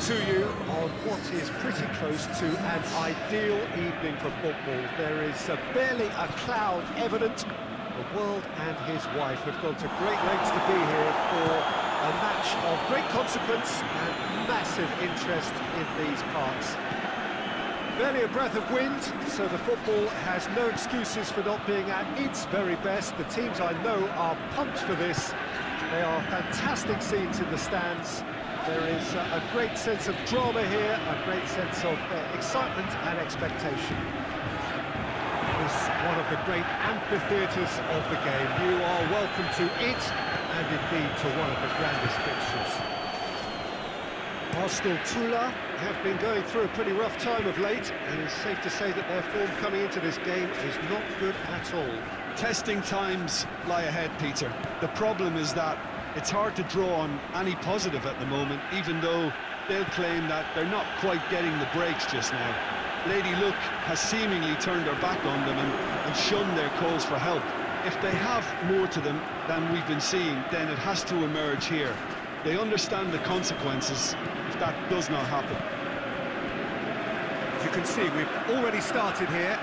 to you on what is pretty close to an ideal evening for football. There is barely a cloud evident. The world and his wife have gone to great lengths to be here for a match of great consequence and massive interest in these parts. Barely a breath of wind, so the football has no excuses for not being at its very best. The teams I know are pumped for this. They are fantastic scenes in the stands. There is a great sense of drama here, a great sense of excitement and expectation. It's one of the great amphitheatres of the game. You are welcome to it, and indeed to one of the grandest fixtures. Arsenal Tula have been going through a pretty rough time of late, and it's safe to say that their form coming into this game is not good at all. Testing times lie ahead, Peter. The problem is that it's hard to draw on any positive at the moment, even though they'll claim that they're not quite getting the breaks just now. Lady Luck has seemingly turned her back on them and shunned their calls for help. If they have more to them than we've been seeing, then it has to emerge here. They understand the consequences if that does not happen. As you can see, we've already started here.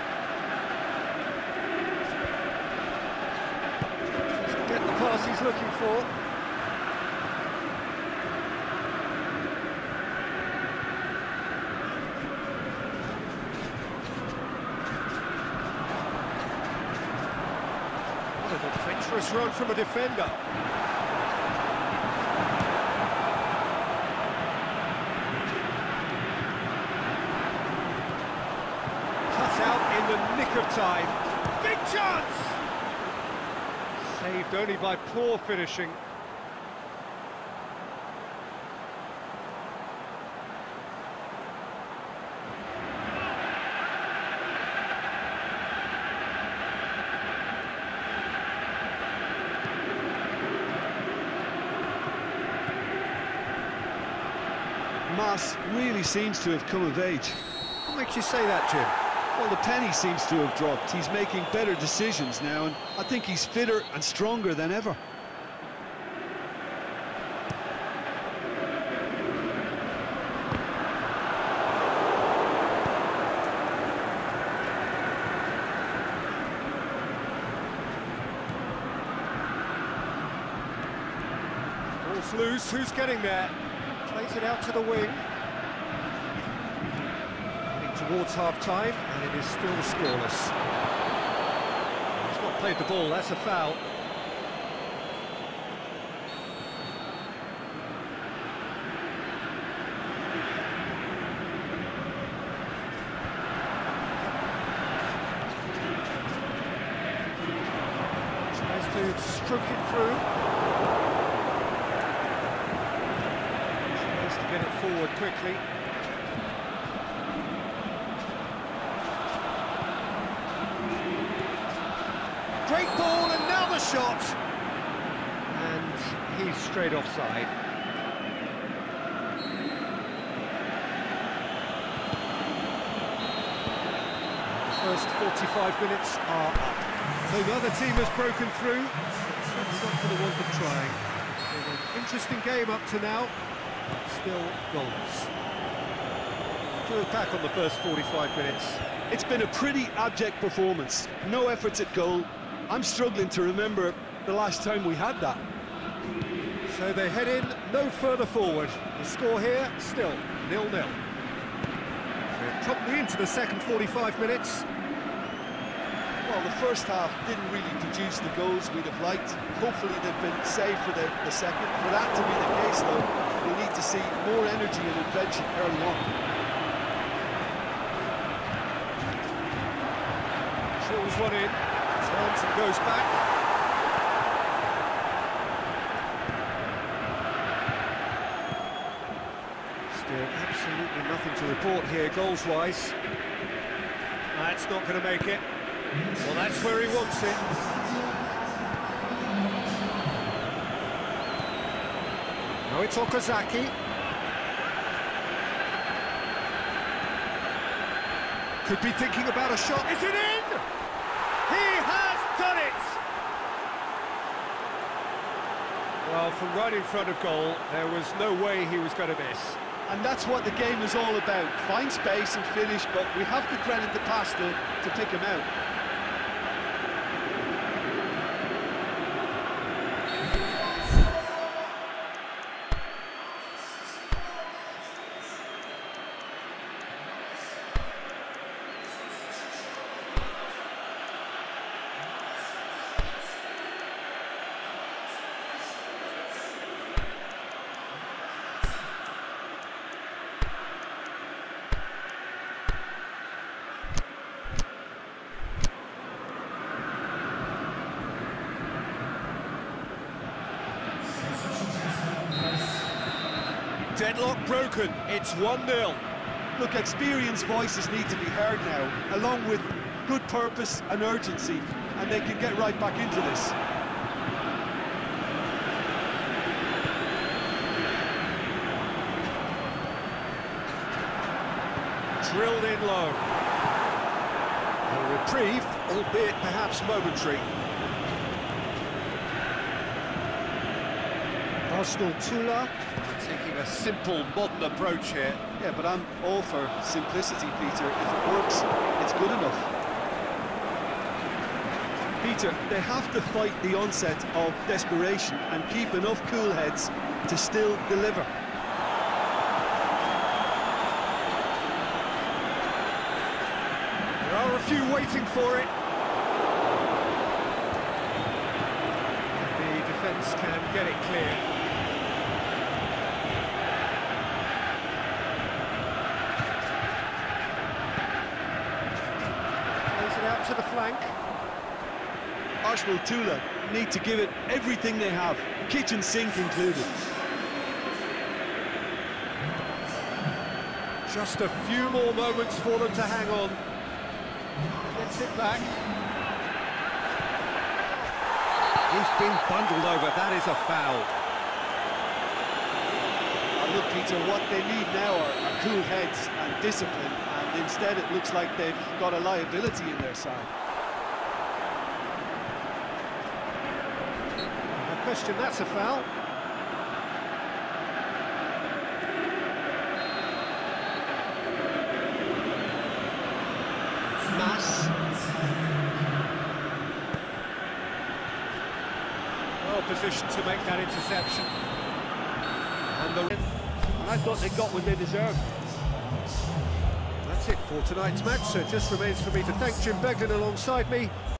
Just get the pass he's looking for. What an adventurous run from a defender. The nick of time. Big chance! Saved only by poor finishing. Mass really seems to have come of age. What makes you say that, Jim? Well, the penny seems to have dropped. He's making better decisions now, and I think he's fitter and stronger than ever. Ball's loose, who's getting there? Plays it out to the wing. Towards half-time, and it is still scoreless. He's not played the ball, that's a foul. Tries to stroke it through. Tries to get it forward quickly. Great ball, and now the shot! And he's straight offside. The first 45 minutes are up. So the other team has broken through. It's not for the want of trying. An interesting game up to now, but still goals. To look back on the first 45 minutes. It's been a pretty abject performance. No efforts at goal. I'm struggling to remember the last time we had that. So they head in no further forward. The score here, still 0-0. We're promptly into the second 45 minutes. Well, the first half didn't really produce the goals we'd have liked. Hopefully they've been saved for the second. For that to be the case, though, we need to see more energy and invention early on. Drills one in. Turns and goes back. Still absolutely nothing to report here, goals-wise. That's not going to make it. Well, that's where he wants it. Now it's Okazaki. Could be thinking about a shot. Is it in? He has done it! Well, from right in front of goal, there was no way he was going to miss. And that's what the game is all about. Find space and finish, but we have to credit the pass to pick him out. Deadlock broken, it's 1-0. Look, experienced voices need to be heard now, along with good purpose and urgency, and they can get right back into this. Drilled in low. A reprieve, albeit perhaps momentary. Arsenal Tula taking a simple, modern approach here. Yeah, but I'm all for simplicity, Peter. If it works, it's good enough. Peter, they have to fight the onset of desperation and keep enough cool heads to still deliver. There are a few waiting for it. The defence can get it clear. Out to the flank. Arsenal Tula need to give it everything they have, kitchen sink included. Just a few more moments for them to hang on. Gets it back. He's been bundled over, that is a foul. And look, Peter, what they need now are cool heads and discipline. Instead, it looks like they've got a liability in their side. No question, that's a foul. Mass. Well positioned to make that interception. And I thought they got what they deserved. That's it for tonight's match, so it just remains for me to thank Jim Beglin alongside me.